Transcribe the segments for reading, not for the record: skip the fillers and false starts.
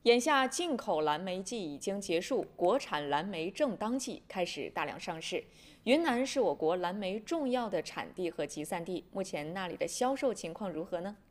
眼下进口蓝莓季已经结束，国产蓝莓正当季，开始大量上市。云南是我国蓝莓重要的产地和集散地，目前那里的销售情况如何呢？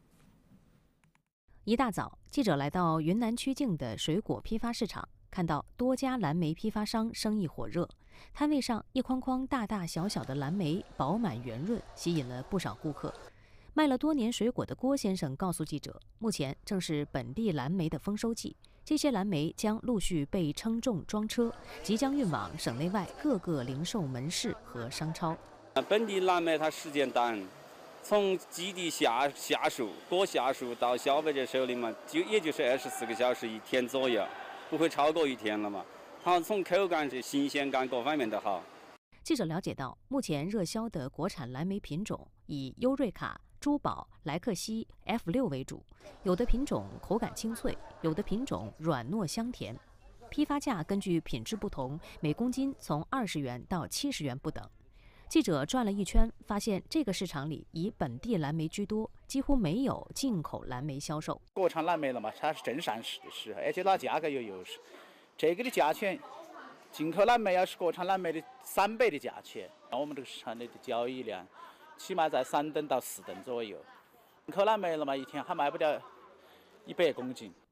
一大早，记者来到云南曲靖的水果批发市场，看到多家蓝莓批发商生意火热，摊位上一筐筐大大小小的蓝莓饱满圆润，吸引了不少顾客。卖了多年水果的郭先生告诉记者，目前正是本地蓝莓的丰收季，这些蓝莓将陆续被称重装车，即将运往省内外各个零售门市和商超。 本地蓝莓它时间短，从基地下树果下树到消费者手里嘛，也就是24个小时1天左右，不会超过1天了嘛。它从口感、新鲜感各方面都好。 记者了解到，目前热销的国产蓝莓品种以优瑞卡、珠宝、莱克西、F6为主，有的品种口感清脆，有的品种软糯香甜。批发价根据品质不同，每公斤从20元到70元不等。记者转了一圈，发现这个市场里以本地蓝莓居多，几乎没有进口蓝莓销售。 国产蓝莓了嘛，它是正上市的时候，而且它价格又优势，这个的价钱，进口蓝莓要是国产蓝莓的3倍的价钱。我们这个市场里的交易量起码在3吨到4吨左右。进口蓝莓了嘛，一天还卖不掉100公斤。